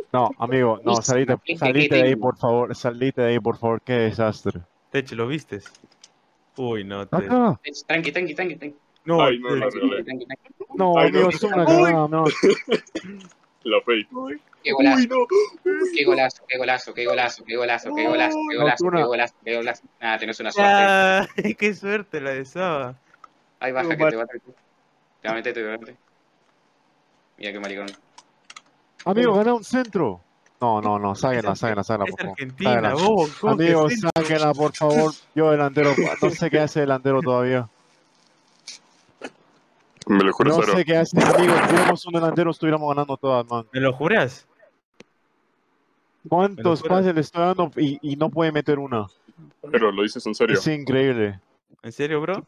No, amigo, no, salite de ahí, por favor. Salite de ahí, por favor. Qué desastre. Tech, ¿lo vistes? Uy, no, Tech. Acá. Tranqui, tranqui, tranqui, tranqui. No, Ay, no, la Tech. regalé. Tranqui, tranqui. No, Ay, amigo, no. es una cagada, no. La fake. Qué golazo. Uy, no. Qué golazo, qué golazo, qué golazo, qué golazo, qué golazo, qué golazo, qué Nocturna. golazo, qué golazo. Nada, tenés una suerte. Ay, qué suerte la de Saba. Ahí baja que te va a meter. Te va a meter, te va a meter. Mira qué maricón. Amigo, gana un centro. No, sáquenla, Es por favor. Argentina, Sáquenla. vos, ¿cómo que Amigo, centro? sáquenla, por favor. Yo delantero, no sé qué hace delantero todavía. Me lo juro, No Saro. sé qué hace, amigo. Si tuviéramos un delantero, estuviéramos ganando todas, man. ¿Me lo juras? ¿Cuántos juras? pases le estoy dando y no puede meter una? Pero lo dices en serio. Es increíble. ¿En serio, bro?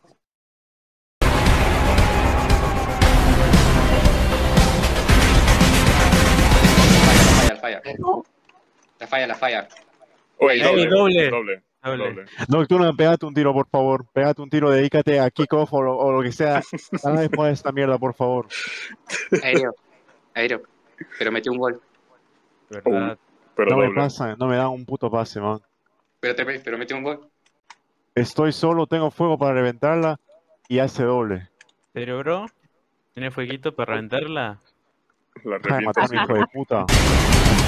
La falla. Oye, doble. doble. Nocturna, pégate un tiro, por favor. Pégate un tiro, dedícate a kickoff o lo que sea. Gana después de esta mierda, por favor. Aéreo. Pero metió un gol. ¿Verdad? Pero No me doble. pasa, no me dan un puto pase, man. Pero metió un gol. Estoy solo, tengo fuego para reventarla y hace doble. ¿En serio, bro? ¿Tienes fueguito para reventarla? La Deja de reviento, matarme, sí. hijo de puta.